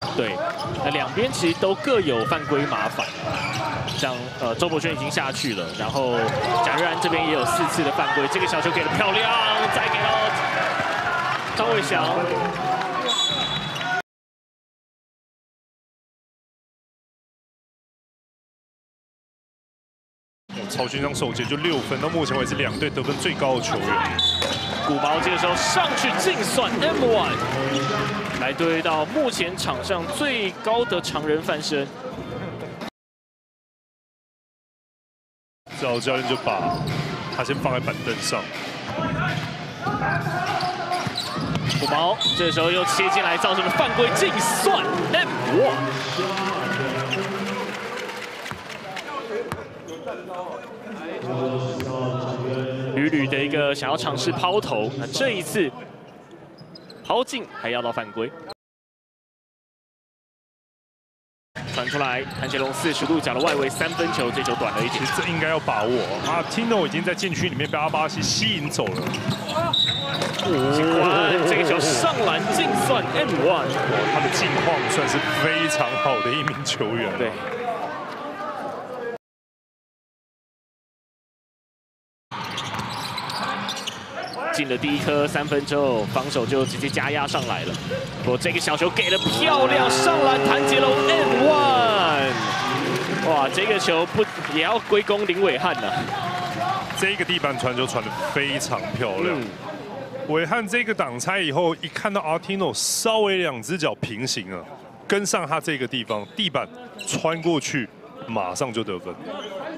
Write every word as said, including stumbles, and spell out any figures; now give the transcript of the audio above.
对，那两边其实都各有犯规麻烦。像呃周伯轩已经下去了，然后贾瑞安这边也有四次的犯规，这个小球给的漂亮，再给到张伟翔。 曹勋章首节就六分，到目前为止两队得分最高的球员。 古毛这个时候上去净算 M 一， 来对到目前场上最高的常人翻身。 赵教练就把他先放在板凳上。 古毛这时候又切进来，造成了犯规净算 M 一。 屡屡的一个想要尝试抛投，那这一次抛进还要到犯规。传出来，谭杰龙四十度角的外围三分球，这球短了一点。 其实这应该要把握啊 ，Tino 已经在禁区里面被阿巴西吸引走了。 哦，这个球上篮净算 M 一， 他的近况算是非常好的一名球员。 对。 进了第一颗三分之后，防守就直接加压上来了。不过这个小球给的漂亮，上篮谭杰龙 M 一， 哇，这个球不也要归功林伟汉呢？ 这个地板传球传的非常漂亮。伟、嗯、汉这个挡拆以后，一看到 Artino 稍微两只脚平行了，跟上他这个地方，地板穿过去，马上就得分。